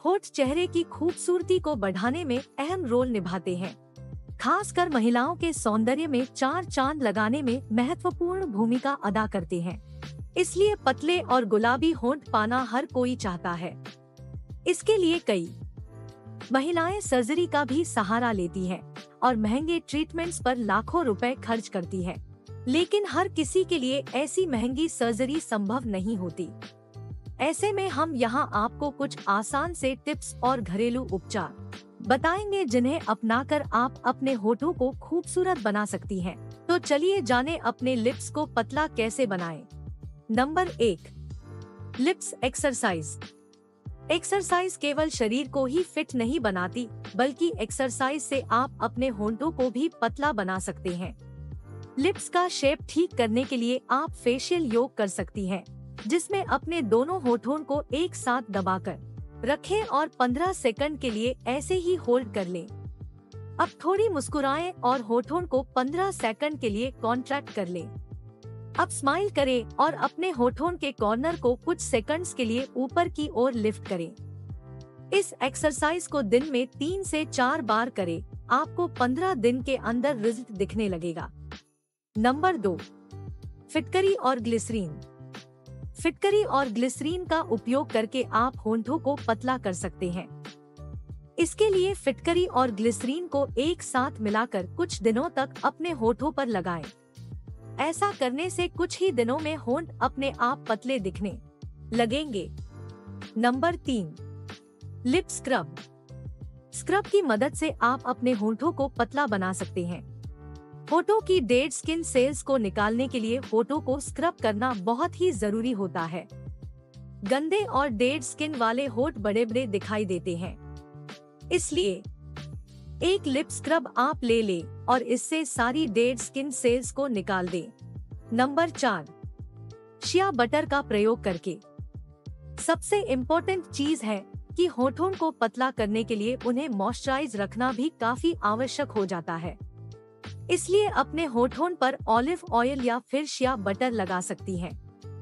होठ चेहरे की खूबसूरती को बढ़ाने में अहम रोल निभाते हैं। खासकर महिलाओं के सौंदर्य में चार चांद लगाने में महत्वपूर्ण भूमिका अदा करते हैं। इसलिए पतले और गुलाबी होंठ पाना हर कोई चाहता है। इसके लिए कई महिलाएं सर्जरी का भी सहारा लेती हैं और महंगे ट्रीटमेंट्स पर लाखों रुपए खर्च करती हैं। लेकिन हर किसी के लिए ऐसी महंगी सर्जरी संभव नहीं होती। ऐसे में हम यहाँ आपको कुछ आसान से टिप्स और घरेलू उपचार बताएंगे जिन्हें अपनाकर आप अपने होठों को खूबसूरत बना सकती हैं। तो चलिए जानें अपने लिप्स को पतला कैसे बनाएं। Number 1, lips exercise. एक्सरसाइज केवल शरीर को ही फिट नहीं बनाती, बल्कि एक्सरसाइज से आप अपने होंठों को भी पतला बना सकते हैं। लिप्स का शेप ठीक करने के लिए आप फेशियल योग कर सकती हैं, जिसमें अपने दोनों होठों को एक साथ दबाकर रखें और 15 सेकंड के लिए ऐसे ही होल्ड कर लें। अब थोड़ी मुस्कुराएं और होठों को 15 सेकंड के लिए कॉन्ट्रैक्ट कर लें। अब स्माइल करें और अपने होठों के कॉर्नर को कुछ सेकंड्स के लिए ऊपर की ओर लिफ्ट करें। इस एक्सरसाइज को दिन में 3 से 4 बार करें। आपको 15 दिन के अंदर रिजल्ट दिखने लगेगा। नंबर 2, फिटकरी और ग्लिसरीन। फिटकरी और ग्लिसरीन का उपयोग करके आप होंठों को पतला कर सकते हैं। इसके लिए फिटकरी और ग्लिसरीन को एक साथ मिलाकर कुछ दिनों तक अपने होठों पर लगाएं। ऐसा करने से कुछ ही दिनों में होंठ अपने आप पतले दिखने लगेंगे। Number 3, lip scrub. स्क्रब की मदद से आप अपने होंठों को पतला बना सकते हैं। होठों की डेड स्किन सेल्स को निकालने के लिए होठों को स्क्रब करना बहुत ही जरूरी होता है। गंदे और डेड स्किन वाले होठ बड़े बड़े दिखाई देते हैं, इसलिए एक लिप स्क्रब आप ले लें और इससे सारी डेड स्किन सेल्स को निकाल दें। नंबर 4, शिया बटर का प्रयोग करके। सबसे इम्पोर्टेंट चीज है कि होठों को पतला करने के लिए उन्हें मॉइस्चराइज रखना भी काफी आवश्यक हो जाता है। इसलिए अपने होठों पर ऑलिव ऑयल या फिर शिया बटर लगा सकती हैं,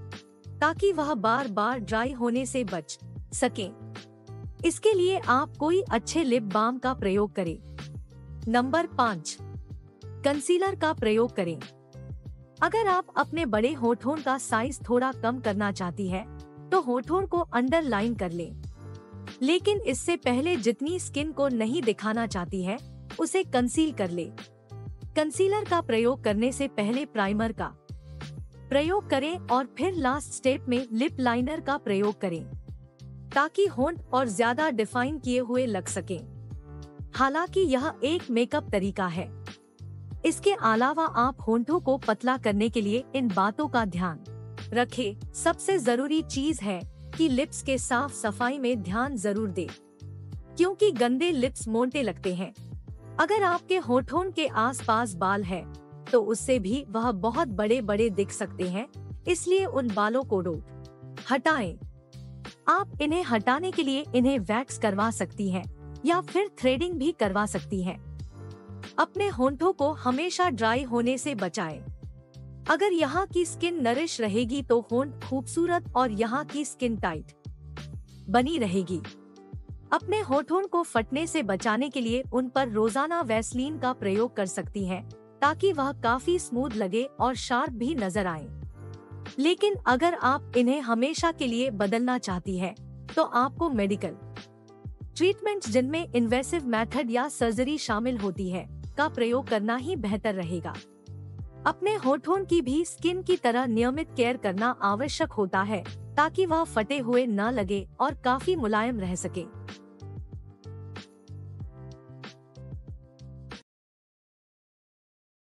ताकि वह बार बार ड्राई होने से बच सके। इसके लिए आप कोई अच्छे लिप बाम का प्रयोग करें। नंबर 5, कंसीलर का प्रयोग करें। अगर आप अपने बड़े होठों का साइज थोड़ा कम करना चाहती है, तो होठों को अंडरलाइन कर लें। लेकिन इससे पहले जितनी स्किन को नहीं दिखाना चाहती है, उसे कंसील कर ले। कंसीलर का प्रयोग करने से पहले प्राइमर का प्रयोग करें और फिर लास्ट स्टेप में लिप लाइनर का प्रयोग करें, ताकि होंठ और ज्यादा डिफाइन किए हुए लग सकें। हालांकि यह एक मेकअप तरीका है। इसके अलावा आप होंठों को पतला करने के लिए इन बातों का ध्यान रखें। सबसे जरूरी चीज है कि लिप्स के साफ सफाई में ध्यान जरूर दें, क्योंकि गंदे लिप्स मोटे लगते हैं। अगर आपके होठों के आसपास बाल है, तो उससे भी वह बहुत बड़े बड़े दिख सकते हैं। इसलिए उन बालों को हटाएं। आप इन्हें हटाने के लिए इन्हें वैक्स करवा सकती हैं या फिर थ्रेडिंग भी करवा सकती हैं। अपने होंठों को हमेशा ड्राई होने से बचाएं। अगर यहाँ की स्किन नरिश रहेगी तो होंठ खूबसूरत और यहाँ की स्किन टाइट बनी रहेगी। अपने होठों को फटने से बचाने के लिए उन पर रोजाना वैसलीन का प्रयोग कर सकती हैं, ताकि वह काफी स्मूथ लगे और शार्प भी नजर आए। लेकिन अगर आप इन्हें हमेशा के लिए बदलना चाहती है, तो आपको मेडिकल ट्रीटमेंट्स जिनमें इन्वेसिव मेथड या सर्जरी शामिल होती है का प्रयोग करना ही बेहतर रहेगा। अपने होठों की भी स्किन की तरह नियमित केयर करना आवश्यक होता है, ताकि वह फटे हुए न लगे और काफी मुलायम रह सके।